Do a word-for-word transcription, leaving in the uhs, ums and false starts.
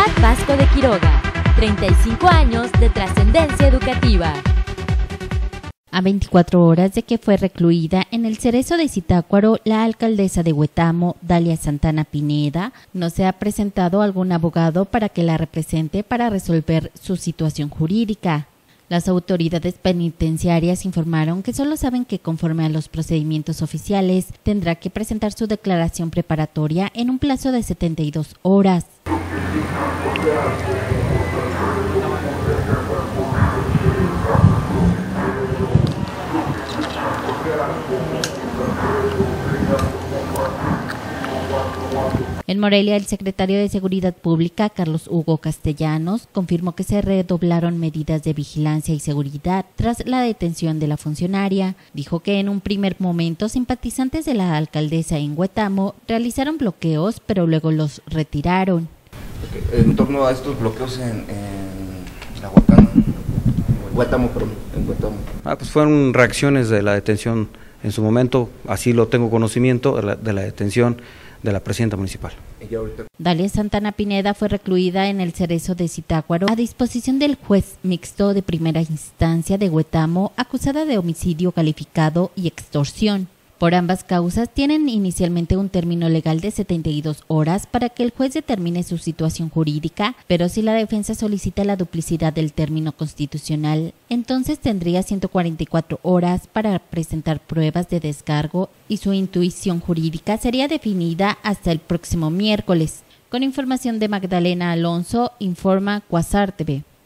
Universidad Vasco de Quiroga, treinta y cinco años de trascendencia educativa. A veinticuatro horas de que fue recluida en el Cerezo de Zitácuaro, la alcaldesa de Huetamo, Dalia Santana Pineda, no se ha presentado algún abogado para que la represente para resolver su situación jurídica. Las autoridades penitenciarias informaron que solo saben que conforme a los procedimientos oficiales tendrá que presentar su declaración preparatoria en un plazo de setenta y dos horas. En Morelia, el secretario de Seguridad Pública, Carlos Hugo Castellanos, confirmó que se redoblaron medidas de vigilancia y seguridad tras la detención de la funcionaria. Dijo que en un primer momento simpatizantes de la alcaldesa en Huetamo realizaron bloqueos, pero luego los retiraron. Okay. En torno a estos bloqueos en, en la Huacán, Huetamo, perdón, en Huetamo. Ah, pues fueron reacciones de la detención en su momento, así lo tengo conocimiento, de la, de la detención de la presidenta municipal. Dalia Santana Pineda fue recluida en el Cerezo de Zitácuaro a disposición del juez mixto de primera instancia de Huetamo, acusada de homicidio calificado y extorsión. Por ambas causas tienen inicialmente un término legal de setenta y dos horas para que el juez determine su situación jurídica, pero si la defensa solicita la duplicidad del término constitucional, entonces tendría ciento cuarenta y cuatro horas para presentar pruebas de descargo y su intuición jurídica sería definida hasta el próximo miércoles. Con información de Magdalena Alonso, informa Quasar T V.